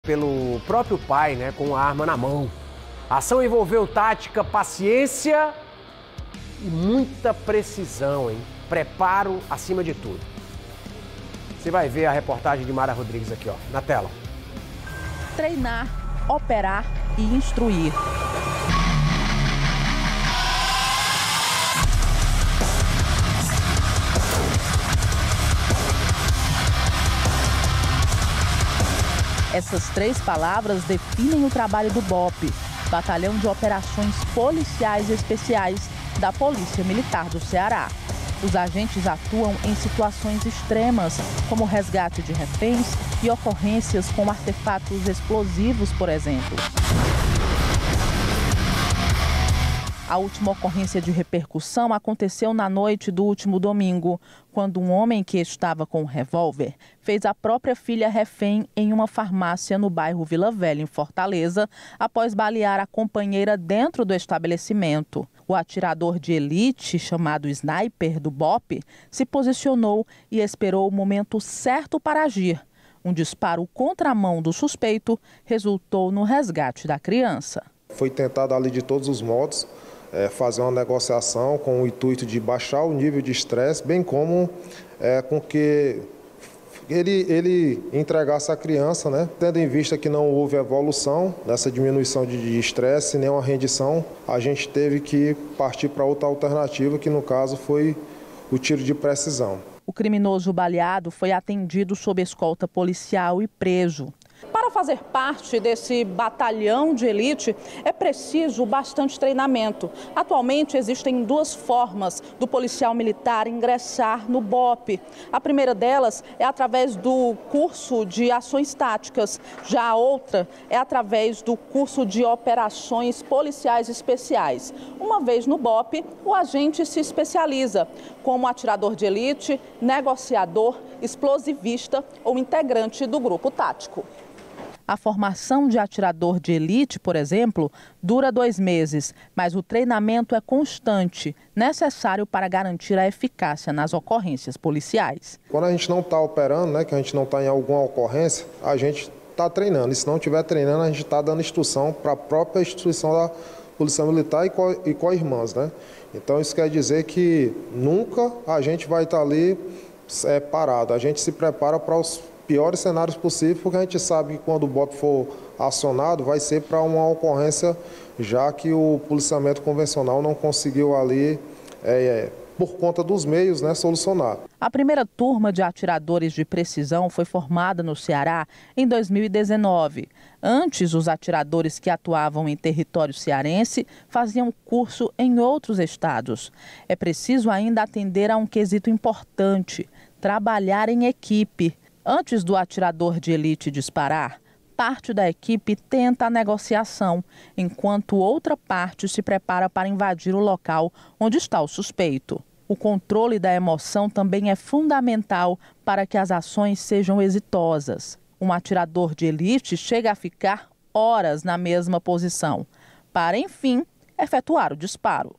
Pelo próprio pai, né, com a arma na mão. A ação envolveu tática, paciência e muita precisão, hein? Preparo acima de tudo. Você vai ver a reportagem de Mara Rodrigues aqui, ó, na tela. Treinar, operar e instruir. Essas três palavras definem o trabalho do BOPE, Batalhão de Operações Policiais Especiais da Polícia Militar do Ceará. Os agentes atuam em situações extremas, como resgate de reféns e ocorrências com artefatos explosivos, por exemplo. A última ocorrência de repercussão aconteceu na noite do último domingo, quando um homem que estava com um revólver fez a própria filha refém em uma farmácia no bairro Vila Velha, em Fortaleza, após balear a companheira dentro do estabelecimento. O atirador de elite, chamado Sniper do BOPE, se posicionou e esperou o momento certo para agir. Um disparo contra a mão do suspeito resultou no resgate da criança. Foi tentado ali de todos os modos fazer uma negociação com o intuito de baixar o nível de estresse, bem como com que ele entregasse a criança, né? Tendo em vista que não houve evolução dessa diminuição de estresse, nem uma rendição, a gente teve que partir para outra alternativa, que no caso foi o tiro de precisão. O criminoso baleado foi atendido sob escolta policial e preso. Para fazer parte desse batalhão de elite, é preciso bastante treinamento. Atualmente, existem duas formas do policial militar ingressar no BOPE. A primeira delas é através do curso de ações táticas. Já a outra é através do curso de operações policiais especiais. Uma vez no BOPE, o agente se especializa como atirador de elite, negociador, explosivista ou integrante do grupo tático. A formação de atirador de elite, por exemplo, dura 2 meses, mas o treinamento é constante, necessário para garantir a eficácia nas ocorrências policiais. Quando a gente não está operando, né, que a gente não está em alguma ocorrência, a gente está treinando. E se não estiver treinando, a gente está dando instrução para a própria instituição da Polícia Militar e co-irmãs, né? Então isso quer dizer que nunca a gente vai estar ali parado. A gente se prepara para os piores cenários possíveis, porque a gente sabe que quando o BOPE for acionado, vai ser para uma ocorrência, já que o policiamento convencional não conseguiu ali, por conta dos meios, né, solucionar. A primeira turma de atiradores de precisão foi formada no Ceará em 2019. Antes, os atiradores que atuavam em território cearense faziam curso em outros estados. É preciso ainda atender a um quesito importante: trabalhar em equipe. Antes do atirador de elite disparar, parte da equipe tenta a negociação, enquanto outra parte se prepara para invadir o local onde está o suspeito. O controle da emoção também é fundamental para que as ações sejam exitosas. Um atirador de elite chega a ficar horas na mesma posição, para, enfim, efetuar o disparo.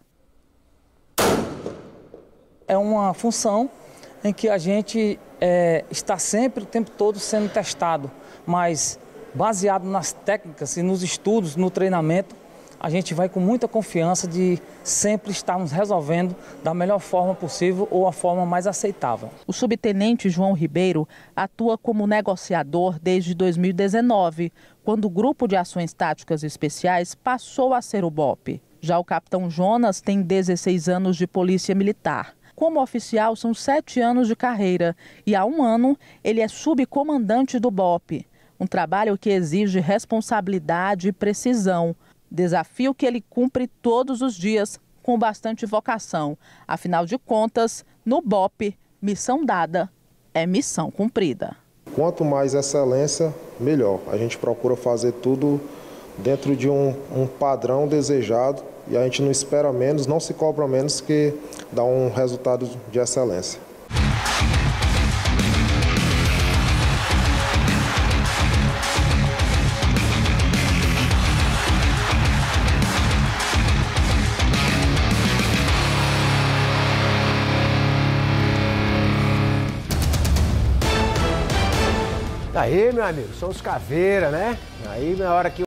É uma função em que a gente está sempre, o tempo todo, sendo testado, mas baseado nas técnicas e nos estudos, no treinamento, a gente vai com muita confiança de sempre estarmos resolvendo da melhor forma possível ou a forma mais aceitável. O subtenente João Ribeiro atua como negociador desde 2019, quando o Grupo de Ações Táticas Especiais passou a ser o BOPE. Já o capitão Jonas tem 16 anos de polícia militar. Como oficial, são 7 anos de carreira e há 1 ano ele é subcomandante do BOPE. Um trabalho que exige responsabilidade e precisão. Desafio que ele cumpre todos os dias com bastante vocação. Afinal de contas, no BOPE, missão dada é missão cumprida. Quanto mais excelência, melhor. A gente procura fazer tudo dentro de um padrão desejado. E a gente não espera menos, não se cobra menos, que dá um resultado de excelência. Aí, meu amigo, são os caveira, né? Aí na hora que